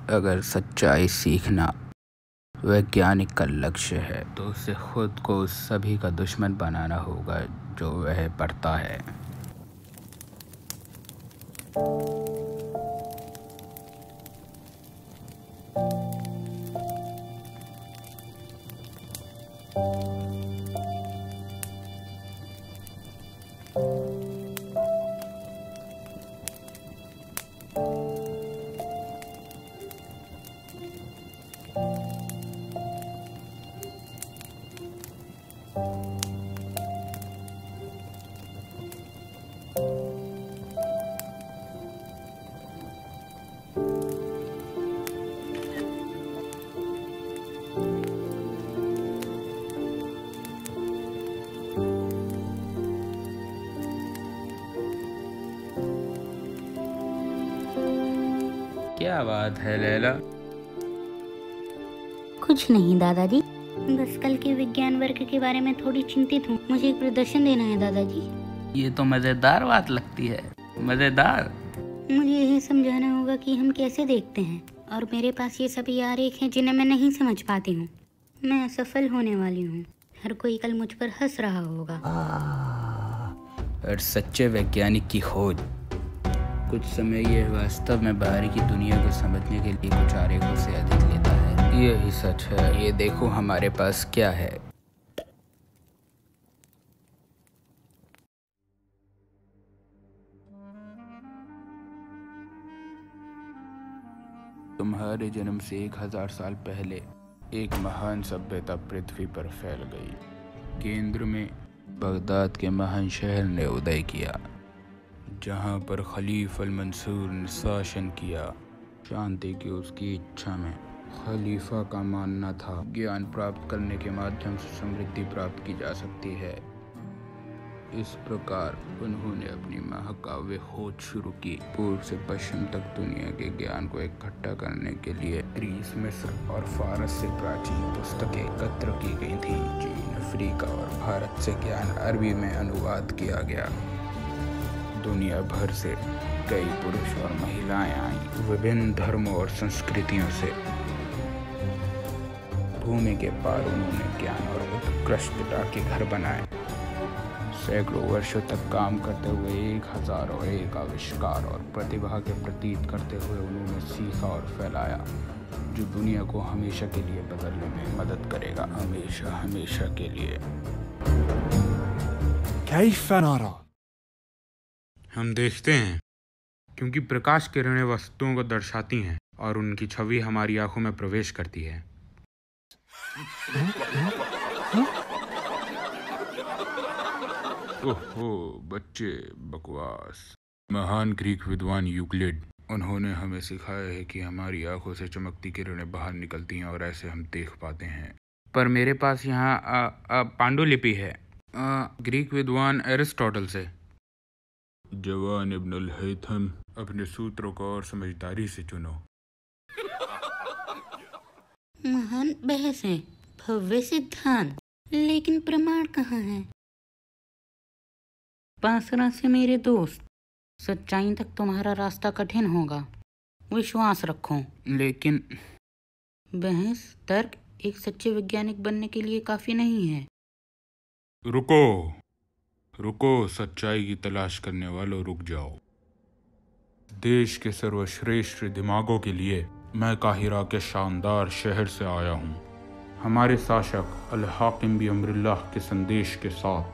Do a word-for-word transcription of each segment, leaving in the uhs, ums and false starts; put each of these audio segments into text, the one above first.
अगर सच्चाई सीखना वैज्ञानिक का लक्ष्य है तो उसे खुद को उस सभी का दुश्मन बनाना होगा जो वह पढ़ता है। क्या बात है लैला? कुछ नहीं दादाजी, बस कल के विज्ञान वर्ग के बारे में थोड़ी चिंतित हूँ। मुझे एक प्रदर्शन देना है दादाजी। ये तो मजेदार बात लगती है। मजेदार? मुझे यही समझाना होगा कि हम कैसे देखते हैं, और मेरे पास ये सभी आरेख हैं जिन्हें मैं नहीं समझ पाती हूँ। मैं असफल होने वाली हूँ। हर कोई कल मुझ पर हंस रहा होगा। और सच्चे वैज्ञानिक की खोज कुछ समय यह वास्तव में बाहर की दुनिया को समझने के लिए कुछ आरेखों से अधिक लेता है। यही सच है। ये देखो हमारे पास क्या है। तुम्हारे जन्म से एक हजार साल पहले एक महान सभ्यता पृथ्वी पर फैल गई। केंद्र में बगदाद के महान शहर ने उदय किया, जहाँ पर खलीफा अल-मंसूर ने शासन किया। शांति की उसकी इच्छा में खलीफा का मानना था ज्ञान प्राप्त करने के माध्यम से समृद्धि प्राप्त की जा सकती है। इस प्रकार उन्होंने अपनी महाकाव्य खोज शुरू की। पूर्व से पश्चिम तक दुनिया के ज्ञान को इकट्ठा करने के लिए ग्रीस, मिस्र और फारस से प्राचीन पुस्तकें एकत्र की गई थी। चीन, अफ्रीका और भारत से ज्ञान अरबी में अनुवाद किया गया। दुनिया भर से कई पुरुष और महिलाएं आईं, विभिन्न धर्मों और संस्कृतियों से। भूमि के पार उन्होंने ज्ञान और उत्कृष्टता के घर बनाए। सैकड़ों वर्षों तक काम करते हुए एक हजार और एक आविष्कार और प्रतिभा के प्रतीत करते हुए उन्होंने सीखा और फैलाया, जो दुनिया को हमेशा के लिए बदलने में मदद करेगा। हमेशा हमेशा के लिए। हम देखते हैं क्योंकि प्रकाश किरणें वस्तुओं को दर्शाती हैं और उनकी छवि हमारी आंखों में प्रवेश करती है। ओहो बच्चे, बकवास। महान ग्रीक विद्वान यूक्लिड, उन्होंने हमें सिखाया है कि हमारी आंखों से चमकती किरणें बाहर निकलती हैं और ऐसे हम देख पाते हैं। पर मेरे पास यहाँ पांडुलिपि है आ, ग्रीक विद्वान एरिस्टोटल से। जवान इब्न-अल-हैथम, अपने सूत्रों को और समझदारी से चुनो। महान बहस है, भव्य सिद्धांत, लेकिन प्रमाण कहाँ है? पासरा से मेरे दोस्त, सच्चाई तक तुम्हारा रास्ता कठिन होगा, विश्वास रखो। लेकिन बहस, तर्क एक सच्चे वैज्ञानिक बनने के लिए काफी नहीं है। रुको रुको सच्चाई की तलाश करने वालों, रुक जाओ। देश के सर्वश्रेष्ठ दिमागों के लिए मैं काहिरा के शानदार शहर से आया हूँ, हमारे शासक अल-हाकिम बि अम्रिल्लाह के संदेश के साथ।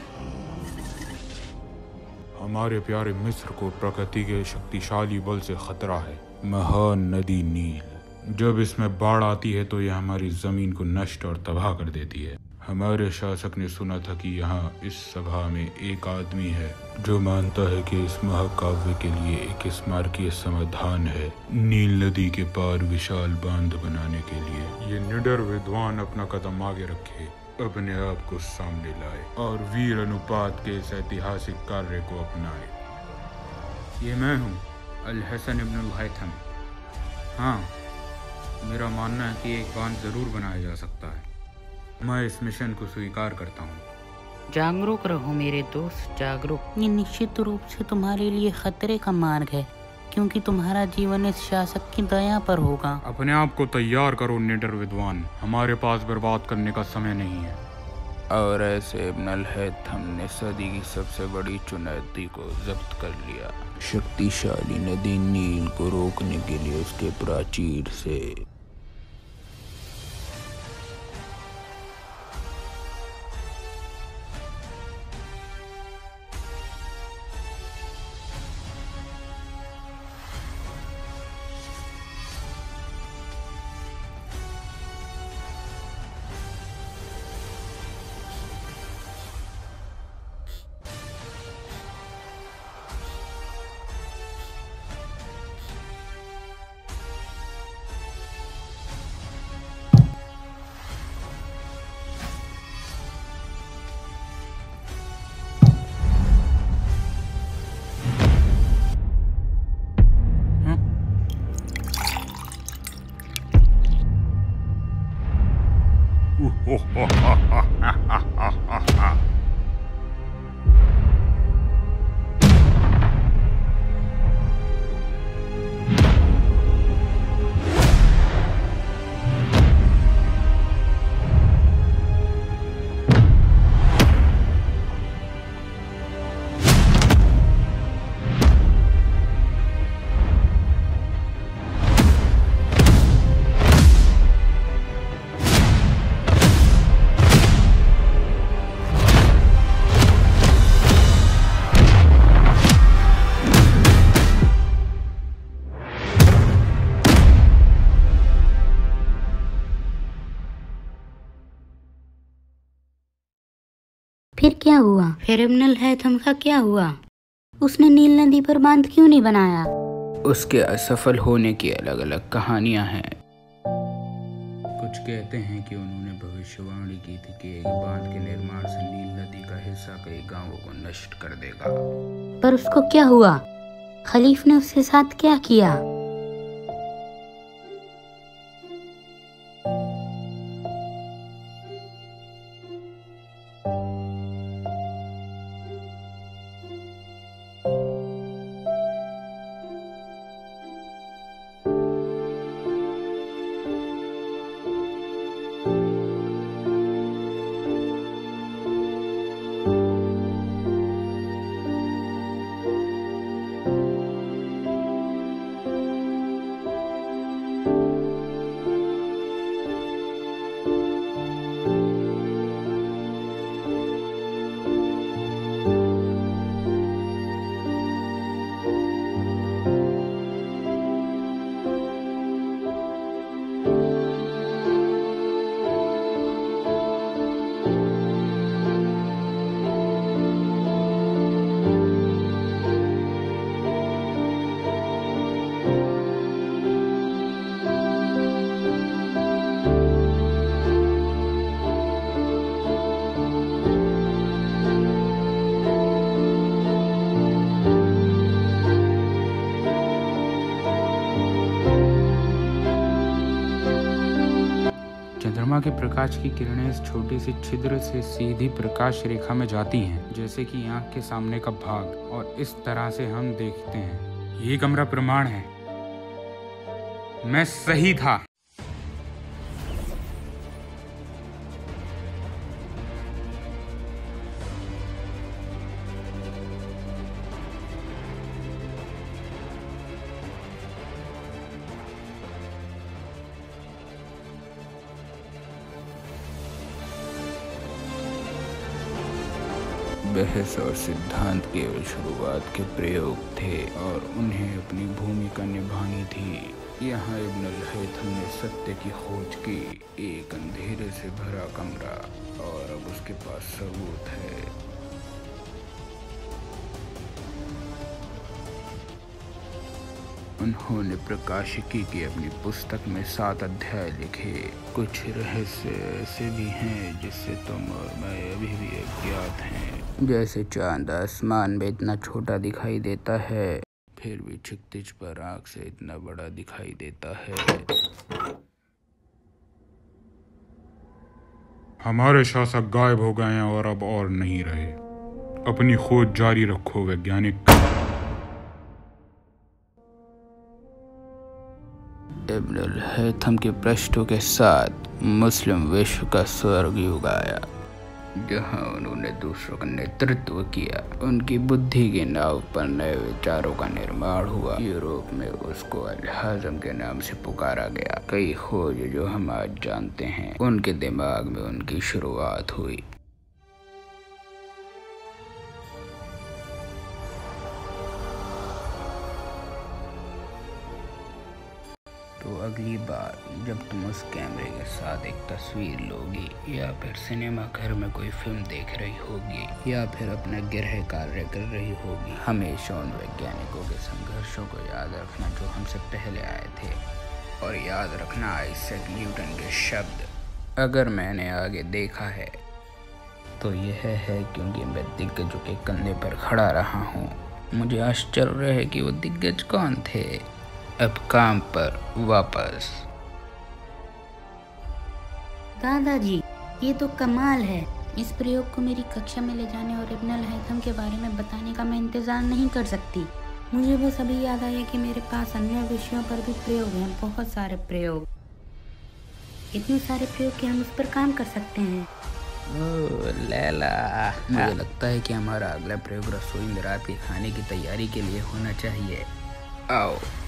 हमारे प्यारे मिस्र को प्रकृति के शक्तिशाली बल से खतरा है। महान नदी नील, जब इसमें बाढ़ आती है तो यह हमारी जमीन को नष्ट और तबाह कर देती है। हमारे शासक ने सुना था कि यहाँ इस सभा में एक आदमी है जो मानता है कि इस महाकाव्य के लिए एक स्मारकीय समाधान है, नील नदी के पार विशाल बांध बनाने के लिए। ये निडर विद्वान अपना कदम आगे रखे, अपने आप को सामने लाए और वीर अनुपात के इस ऐतिहासिक कार्य को अपनाए। ये मैं हूँ, अल-हसन इब्न-अल-हाitham। हाँ, मेरा मानना है कि एक बांध जरूर बनाया जा सकता है। मैं इस मिशन को स्वीकार करता हूँ। जागरूक रहो मेरे दोस्त, जागरूक। ये निश्चित रूप से तुम्हारे लिए खतरे का मार्ग है, क्योंकि तुम्हारा जीवन इस शासक की दया पर होगा। अपने आप को तैयार करो निडर विद्वान, हमारे पास बर्बाद करने का समय नहीं है। और ऐसे इब्न-अल-हैथम ने सदी की सबसे बड़ी चुनौती को जब्त कर लिया। शक्तिशाली नदी नील को रोकने के लिए उसके प्राचीर से फिर क्या हुआ? फिर इब्न-अल-हैथम का क्या हुआ? उसने नील नदी पर बांध क्यों नहीं बनाया? उसके असफल होने की अलग अलग कहानियां हैं। कुछ कहते हैं कि उन्होंने भविष्यवाणी की थी कि एक बांध के निर्माण से नील नदी का हिस्सा कई गांवों को नष्ट कर देगा। पर उसको क्या हुआ? खलीफ ने उसके साथ क्या किया? चंद्रमा के प्रकाश की किरणें इस छोटी सी छिद्र से सीधी प्रकाश रेखा में जाती हैं, जैसे कि आंख के सामने का भाग, और इस तरह से हम देखते हैं। ये कमरा प्रमाण है, मैं सही था। बहस और सिद्धांत केवल शुरुआत के प्रयोग थे और उन्हें अपनी भूमिका निभानी थी। यहाँ इब्न-अल-हैथम ने सत्य की खोज की, एक अंधेरे से भरा कमरा, और अब उसके पास सबूत है। उन्होंने प्रकाशिकी की अपनी पुस्तक में सात अध्याय लिखे। कुछ रहस्य ऐसे भी हैं जिससे तुम और मैं अभी भी अज्ञात हैं, जैसे चांद आसमान में इतना छोटा दिखाई देता है, फिर भी क्षितिज पर आँख से इतना बड़ा दिखाई देता है। हमारे शासक गायब हो गए हैं और अब और नहीं रहे। अपनी खोज जारी रखो वैज्ञानिक। इब्न-अल-हैथम के पृष्ठों के साथ मुस्लिम विश्व का स्वर्ग युग आया, जहाँ उन्होंने दूसरों का नेतृत्व किया। उनकी बुद्धि की नाव पर नए विचारों का निर्माण हुआ। यूरोप में उसको अल-हाज़म के नाम से पुकारा गया। कई खोज जो हम आज जानते हैं, उनके दिमाग में उनकी शुरुआत हुई। तो अगली बार जब तुम उस कैमरे के साथ एक तस्वीर लोगी, या फिर सिनेमा घर में कोई फिल्म देख रही होगी, या फिर अपना गृह कार्य कर रही होगी, हमेशा उन वैज्ञानिकों के संघर्षों को याद रखना जो हमसे पहले आए थे। और याद रखना आइजैक न्यूटन के शब्द, अगर मैंने आगे देखा है तो यह है क्योंकि मैं दिग्गजों के कंधे पर खड़ा रहा हूँ। मुझे आश्चर्य है कि वो दिग्गज कौन थे। अब काम पर वापस। दादाजी, ये तो कमाल है। इस प्रयोग को मेरी कक्षा में ले जाने और इब्न-अल-हैथम के बारे में बताने का मैं इंतज़ार नहीं कर सकती। मुझे बस अभी याद आया कि मेरे पास अन्य विषयों पर भी प्रयोग हैं, बहुत सारे प्रयोग, इतने सारे प्रयोग कि हम उस पर काम कर सकते हैं। ओह लैला, मुझे लगता है कि हमारा अगला प्रयोग रसोई में रात के खाने की तैयारी के लिए होना चाहिए। आओ।